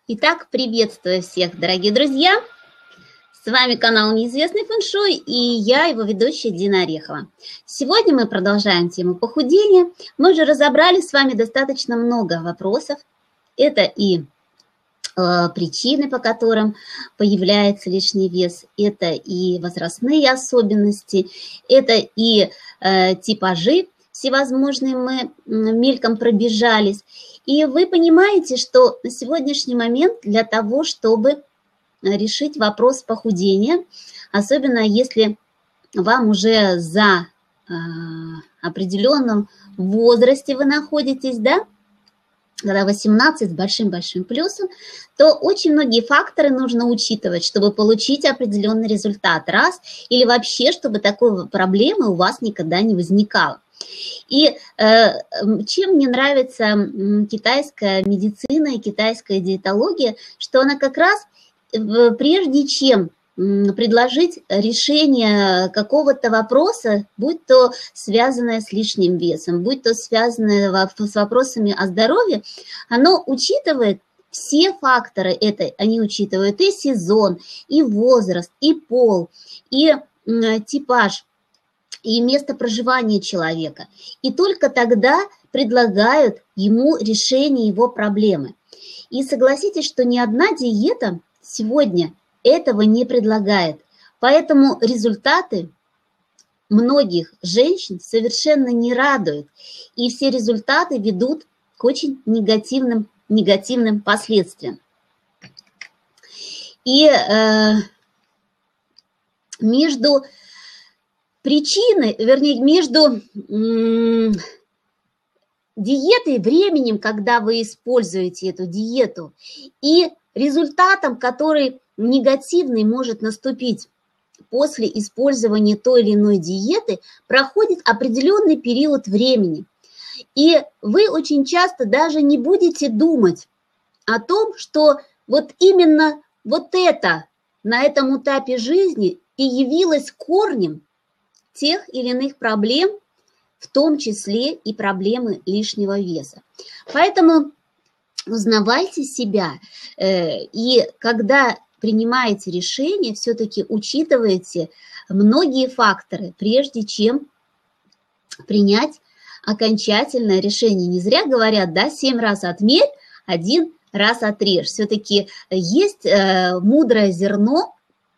Итак, приветствую всех, дорогие друзья! С вами канал «Неизвестный фэн-шуй» и я, его ведущая Дина Орехова. Сегодня мы продолжаем тему похудения. Мы уже разобрали с вами достаточно много вопросов. Это и причины, по которым появляется лишний вес, это и возрастные особенности, это и типажи всевозможные, мы мельком пробежались. И вы понимаете, что на сегодняшний момент для того, чтобы решить вопрос похудения, особенно если вам уже за определенном возрасте вы находитесь, да, когда 18 с большим-большим плюсом, то очень многие факторы нужно учитывать, чтобы получить определенный результат, раз, или вообще, чтобы такой проблемы у вас никогда не возникало. И чем мне нравится китайская медицина и китайская диетология, что она как раз, прежде чем предложить решение какого-то вопроса, будь то связанное с лишним весом, будь то связанное с вопросами о здоровье, оно учитывает все факторы, они учитывают и сезон, и возраст, и пол, и типаж, и место проживания человека. И только тогда предлагают ему решение его проблемы. И согласитесь, что ни одна диета сегодня этого не предлагает. Поэтому результаты многих женщин совершенно не радуют. И все результаты ведут к очень негативным последствиям. И между диетой, временем, когда вы используете эту диету, и результатом, который негативный может наступить после использования той или иной диеты, проходит определенный период времени. И вы очень часто даже не будете думать о том, что вот именно вот это на этом этапе жизни и явилось корнем тех или иных проблем, в том числе и проблемы лишнего веса. Поэтому узнавайте себя, и когда принимаете решение, все-таки учитывайте многие факторы, прежде чем принять окончательное решение. Не зря говорят, да, 7 раз отмерь, 1 раз отрежь. Все-таки есть мудрое зерно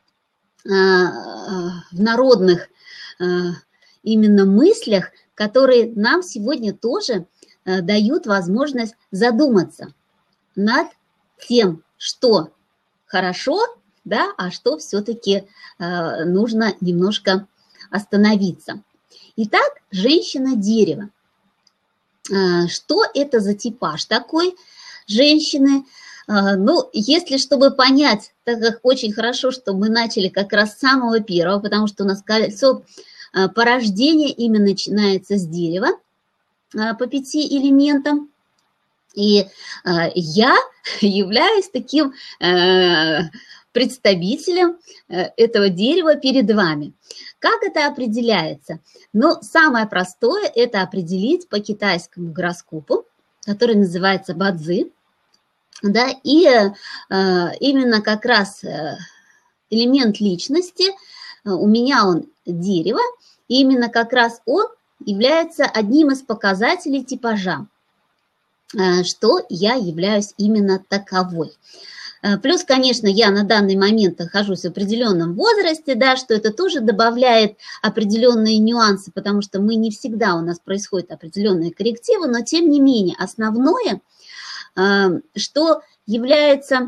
в народных именно мыслях, которые нам сегодня тоже дают возможность задуматься над тем, что хорошо, да, а что все-таки нужно немножко остановиться. Итак, женщина-дерево. Что это за типаж такой женщины? Ну, если чтобы понять, так как очень хорошо, что мы начали как раз с самого первого, потому что у нас кольцо порождения именно начинается с дерева по 5 элементам. И я являюсь таким представителем этого дерева перед вами. Как это определяется? Ну, самое простое – это определить по китайскому гороскопу, который называется Бадзи. Да, и именно как раз элемент личности, у меня он дерево, и именно как раз он является одним из показателей типажа, что я являюсь именно таковой. Плюс, конечно, я на данный момент нахожусь в определенном возрасте, да, что это тоже добавляет определенные нюансы, потому что мы не всегда, у нас происходят определенные коррективы, но тем не менее основное, что является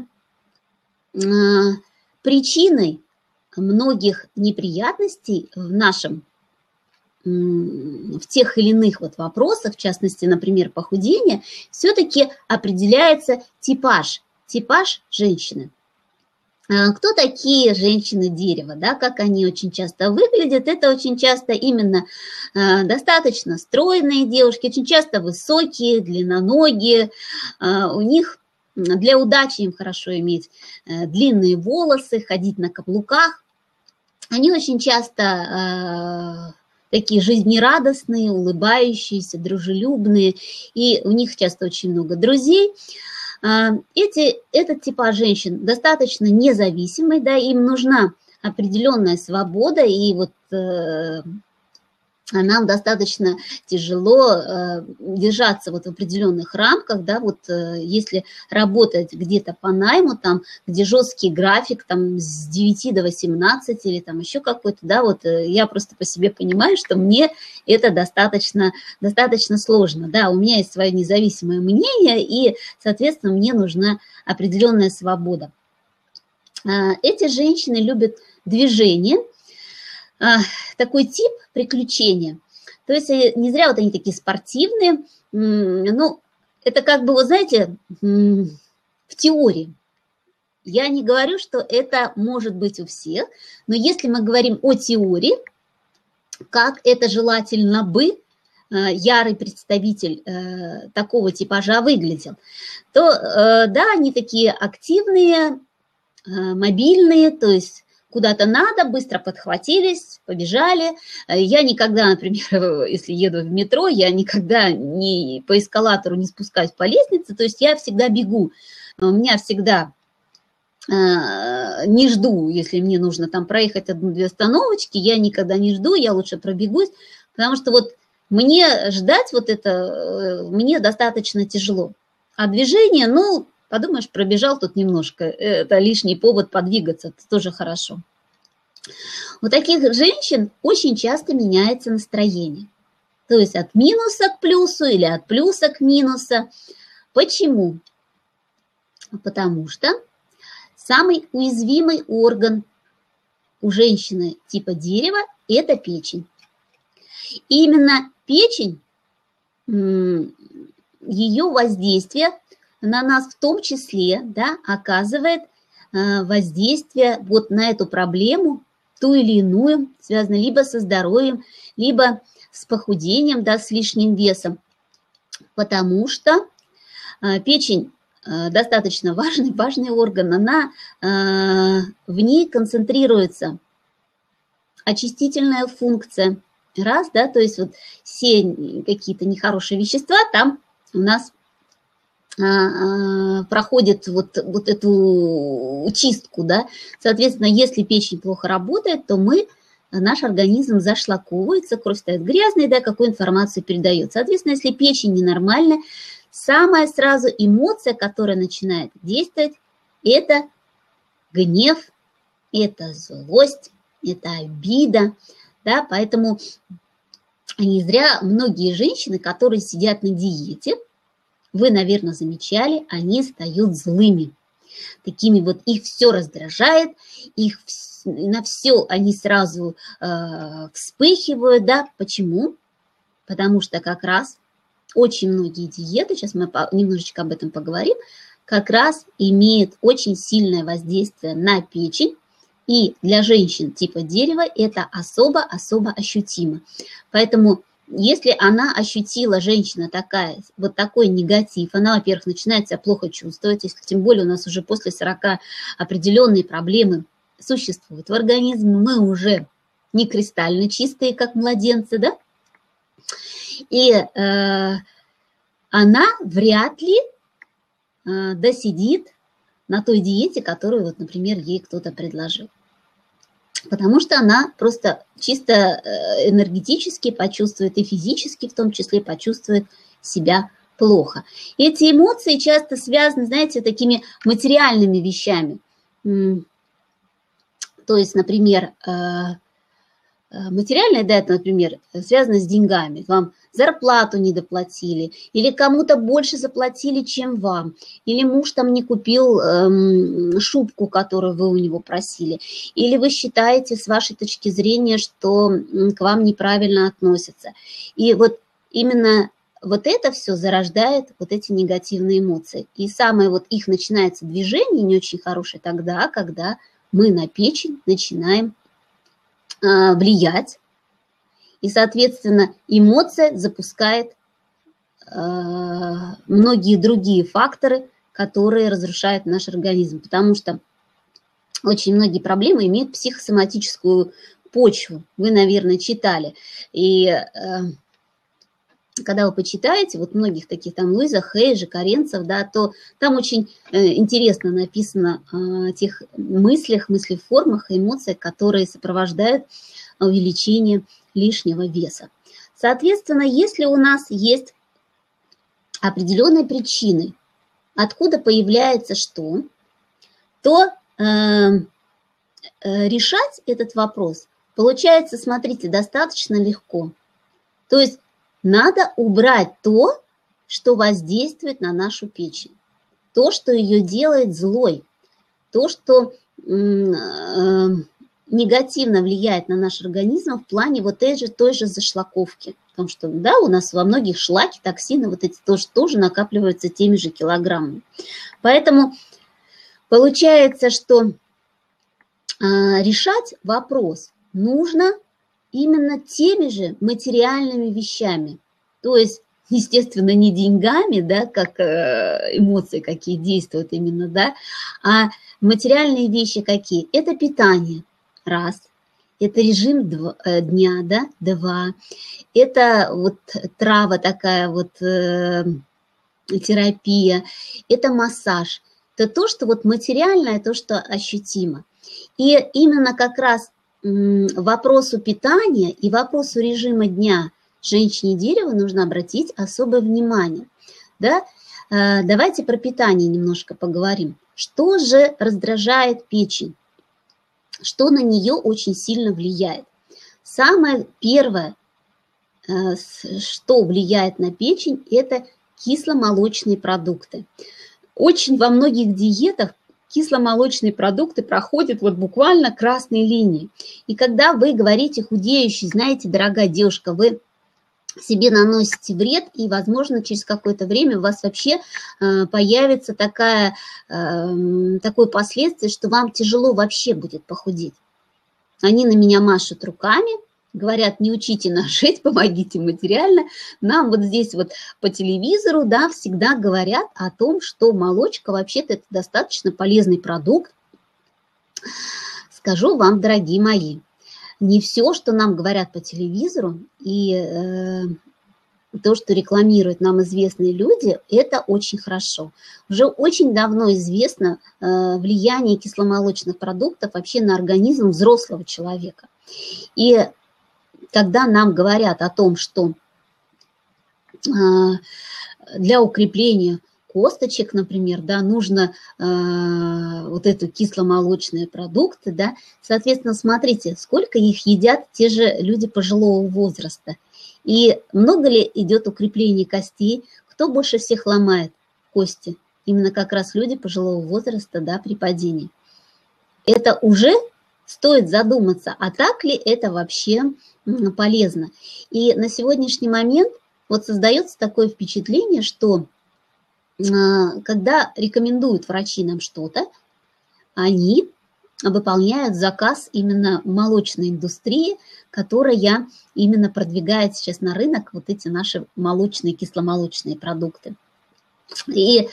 причиной многих неприятностей в тех или иных вот вопросах, в частности, например, похудения, все-таки определяется типаж женщины. Кто такие женщины дерева, да, как они очень часто выглядят? Это очень часто именно достаточно стройные девушки, очень часто высокие, длинноногие. У них для удачи им хорошо иметь длинные волосы, ходить на каблуках. Они очень часто такие жизнерадостные, улыбающиеся, дружелюбные, и у них часто очень много друзей. Этот типаж женщин достаточно независимый, да, им нужна определенная свобода, и вот нам достаточно тяжело держаться вот в определенных рамках, да, вот если работать где-то по найму, там, где жесткий график, там, с 9 до 18 или там еще какой-то, да, вот я просто по себе понимаю, что мне это достаточно сложно, да, у меня есть свое независимое мнение, и, соответственно, мне нужна определенная свобода. Эти женщины любят движение, такой тип приключения. То есть не зря вот они такие спортивные. Ну, это как бы, вот знаете, в теории. Я не говорю, что это может быть у всех, но если мы говорим о теории, как это желательно бы ярый представитель такого типажа выглядел, то да, они такие активные, мобильные, то есть куда-то надо, быстро подхватились, побежали. Я никогда, например, если еду в метро, я никогда не по эскалатору не спускаюсь по лестнице, то есть я всегда бегу. У меня всегда не жду, если мне нужно там проехать 1-2 остановочки, я никогда не жду, я лучше пробегусь, потому что вот мне ждать вот это, мне достаточно тяжело. А движение, ну, подумаешь, пробежал тут немножко, это лишний повод подвигаться, это тоже хорошо. У таких женщин очень часто меняется настроение. То есть от минуса к плюсу или от плюса к минусу. Почему? Потому что самый уязвимый орган у женщины типа дерева – это печень. И именно печень, ее воздействие на нас в том числе, да, оказывает воздействие вот на эту проблему, ту или иную, связанную либо со здоровьем, либо с похудением, да, с лишним весом. Потому что печень достаточно важный орган, она, в ней концентрируется очистительная функция. Раз, да, то есть вот все какие-то нехорошие вещества там у нас проходит вот эту чистку, да. Соответственно, если печень плохо работает, то наш организм зашлаковывается, кровь становится грязной, да, какую информацию передает. Соответственно, если печень ненормальная, самая сразу эмоция, которая начинает действовать, это гнев, это злость, это обида, да, поэтому не зря многие женщины, которые сидят на диете, вы, наверное, замечали, они стают злыми. Такими вот, их все раздражает, на все они сразу вспыхивают, да. Почему? Потому что как раз очень многие диеты, сейчас мы немножечко об этом поговорим, как раз имеют очень сильное воздействие на печень, и для женщин типа дерева это особо ощутимо. Поэтому если она ощутила, женщина такая, вот такой негатив, она, во-первых, начинает себя плохо чувствовать, если тем более у нас уже после 40 определенные проблемы существуют в организме, мы уже не кристально чистые, как младенцы, да, и она вряд ли досидит на той диете, которую, вот, например, ей кто-то предложил. Потому что она просто чисто энергетически почувствует и физически в том числе почувствует себя плохо. Эти эмоции часто связаны, знаете, такими материальными вещами. То есть, например, материальное, да, это, например, связано с деньгами. Вам зарплату не доплатили, или кому-то больше заплатили, чем вам, или муж там не купил шубку, которую вы у него просили, или вы считаете с вашей точки зрения, что к вам неправильно относятся. И вот именно вот это все зарождает вот эти негативные эмоции. И самое вот их начинается движение не очень хорошее тогда, когда мы на печень начинаем влиять, и, соответственно, эмоция запускает многие другие факторы, которые разрушают наш организм, потому что очень многие проблемы имеют психосоматическую почву. Вы, наверное, читали. И когда вы почитаете, вот многих таких там Луиза Хей, Каренцев, да, то там очень интересно написано о тех мыслях, мыслеформах и эмоциях, которые сопровождают увеличение лишнего веса. Соответственно, если у нас есть определенные причины, откуда появляется что, то решать этот вопрос получается, смотрите, достаточно легко. То есть надо убрать то, что воздействует на нашу печень, то, что ее делает злой, то, что негативно влияет на наш организм в плане вот той же зашлаковки. Потому что, да, у нас во многих шлаки, токсины вот эти тоже накапливаются теми же килограммами. Поэтому получается, что решать вопрос нужно именно теми же материальными вещами. То есть, естественно, не деньгами, да, как эмоции какие действуют именно, да, а материальные вещи какие? Это питание, раз. Это режим дня, да, два. Это вот трава такая вот, терапия. Это массаж. Это то, что вот материальное, то, что ощутимо. И именно как раз вопросу питания и вопросу режима дня женщине дерева нужно обратить особое внимание. Да? Давайте про питание немножко поговорим. Что же раздражает печень? Что на нее очень сильно влияет? Самое первое, что влияет на печень, это кисломолочные продукты. Очень во многих диетах кисломолочные продукты проходят вот буквально красной линией. И когда вы говорите худеющий, знаете, дорогая девушка, вы себе наносите вред, и, возможно, через какое-то время у вас вообще появится такое последствие, что вам тяжело вообще будет похудеть. Они на меня машут руками, говорят, не учите нас жить, помогите материально. Нам вот здесь вот по телевизору, да, всегда говорят о том, что молочка вообще-то это достаточно полезный продукт. Скажу вам, дорогие мои, не все, что нам говорят по телевизору, и то, что рекламируют нам известные люди, это очень хорошо. Уже очень давно известно влияние кисломолочных продуктов вообще на организм взрослого человека. И когда нам говорят о том, что для укрепления косточек, например, да, нужно вот это кисломолочные продукты, да, соответственно, смотрите, сколько их едят те же люди пожилого возраста. И много ли идет укрепление костей? Кто больше всех ломает кости? Именно как раз люди пожилого возраста, да, при падении. Это уже стоит задуматься, а так ли это вообще полезно. И на сегодняшний момент вот создается такое впечатление, что когда рекомендуют врачи нам что-то, они выполняют заказ именно молочной индустрии, которая именно продвигает сейчас на рынок вот эти наши молочные, кисломолочные продукты. И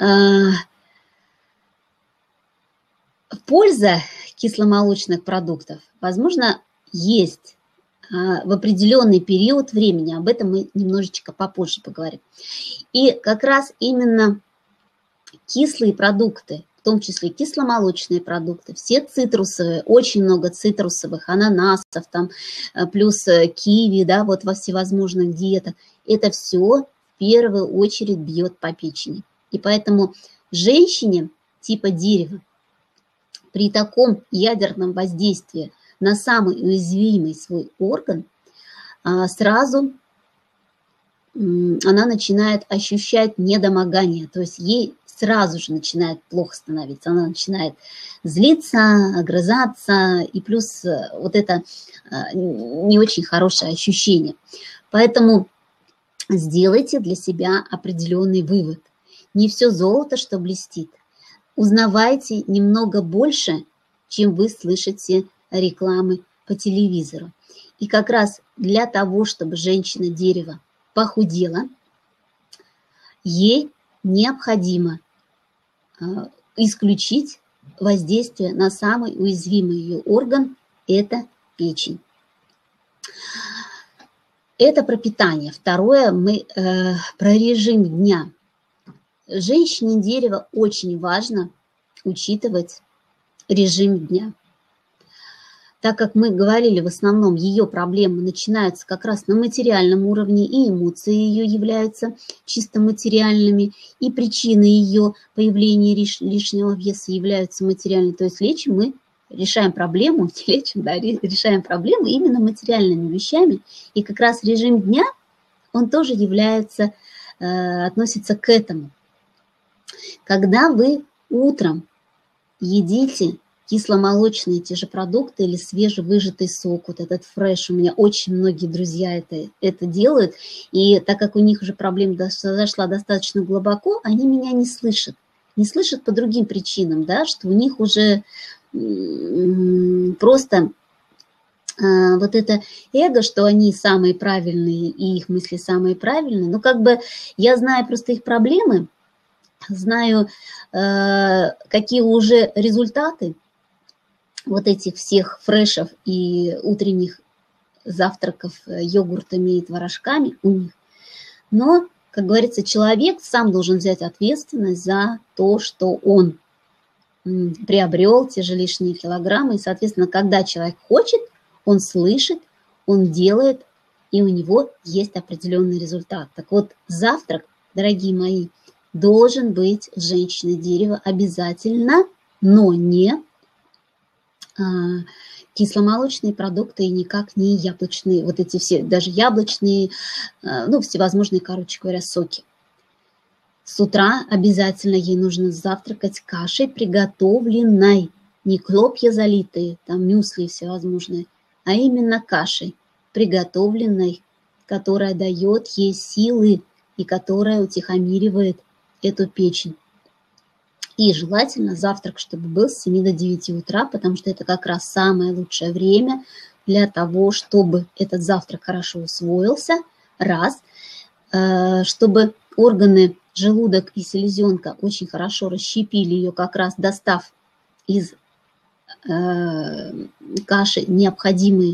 польза кисломолочных продуктов, возможно, есть в определенный период времени. Об этом мы немножечко попозже поговорим. И как раз именно кислые продукты, в том числе кисломолочные продукты, все цитрусовые, очень много цитрусовых, ананасов, там, плюс киви, да, вот во всевозможных диетах, это все в первую очередь бьет по печени. И поэтому женщине типа дерева при таком ядерном воздействии на самый уязвимый свой орган сразу она начинает ощущать недомогание, то есть ей сразу же начинает плохо становиться, она начинает злиться, огрызаться, и плюс вот это не очень хорошее ощущение. Поэтому сделайте для себя определенный вывод. Не все золото, что блестит. Узнавайте немного больше, чем вы слышите рекламы по телевизору. И как раз для того, чтобы женщина-дерево похудела, ей необходимо исключить воздействие на самый уязвимый ее орган – это печень. Это про питание. Второе, мы про режим дня. Женщине дерева очень важно учитывать режим дня. Так как мы говорили, в основном ее проблемы начинаются как раз на материальном уровне, и эмоции ее являются чисто материальными, и причины ее появления лишнего веса являются материальными. То есть лечим мы, решаем проблему, лечим, да, решаем проблему именно материальными вещами. И как раз режим дня, он тоже является, относится к этому. Когда вы утром едите кисломолочные те же продукты или свежевыжатый сок, вот этот фреш, у меня очень многие друзья это делают, и так как у них уже проблема зашла достаточно глубоко, они меня не слышат по другим причинам, да, что у них уже просто вот это эго, что они самые правильные и их мысли самые правильные, но как бы я знаю просто их проблемы, знаю, какие уже результаты вот этих всех фрешев и утренних завтраков йогуртами и творожками у них. Но, как говорится, человек сам должен взять ответственность за то, что он приобрел те же лишние килограммы. И, соответственно, когда человек хочет, он слышит, он делает, и у него есть определенный результат. Так вот, завтрак, дорогие мои, должен быть женщины дерева обязательно, но не кисломолочные продукты и никак не яблочные, вот эти все, даже яблочные, ну, всевозможные, короче говоря, соки. С утра обязательно ей нужно завтракать кашей приготовленной, не хлопья залитые, там мюсли всевозможные, а именно кашей приготовленной, которая дает ей силы и которая утихомиривает эту печень. И желательно завтрак, чтобы был с 7 до 9 утра, потому что это как раз самое лучшее время для того, чтобы этот завтрак хорошо усвоился, раз, чтобы органы, желудок и селезенка очень хорошо расщепили ее, как раз достав из каши необходимые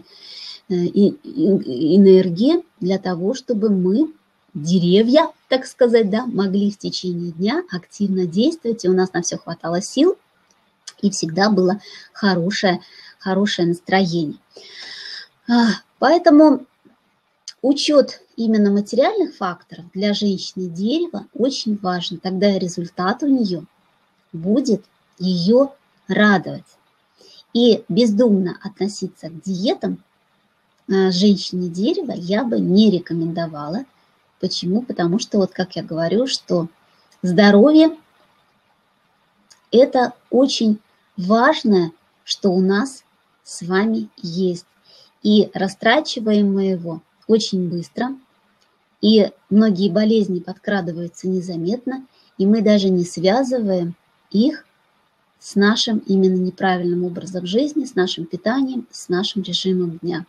энергии для того, чтобы мы, деревья, так сказать, да, могли в течение дня активно действовать, и у нас на все хватало сил, и всегда было хорошее настроение. Поэтому учет именно материальных факторов для женщины дерева очень важен. Тогда результат у нее будет ее радовать. И бездумно относиться к диетам женщине дерева я бы не рекомендовала. Почему? Потому что, вот как я говорю, что здоровье – это очень важное, что у нас с вами есть. И растрачиваем мы его очень быстро, и многие болезни подкрадываются незаметно, и мы даже не связываем их с нашим именно неправильным образом жизни, с нашим питанием, с нашим режимом дня.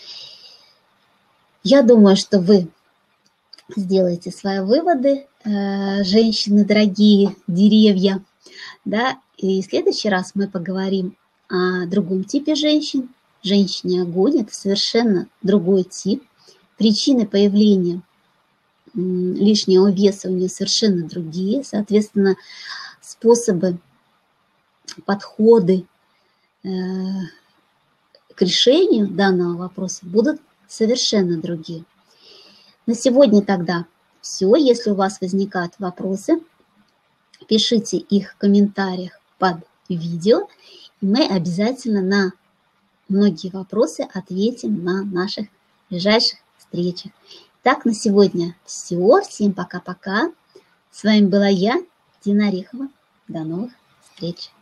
Я думаю, что вы сделайте свои выводы, женщины, дорогие деревья, да, и в следующий раз мы поговорим о другом типе женщин. Женщине огонь – это совершенно другой тип. Причины появления лишнего веса у нее совершенно другие, соответственно, способы, подходы к решению данного вопроса будут совершенно другие. На сегодня тогда все. Если у вас возникают вопросы, пишите их в комментариях под видео, и мы обязательно на многие вопросы ответим на наших ближайших встречах. Так, на сегодня все. Всем пока-пока. С вами была я, Дина Орехова. До новых встреч.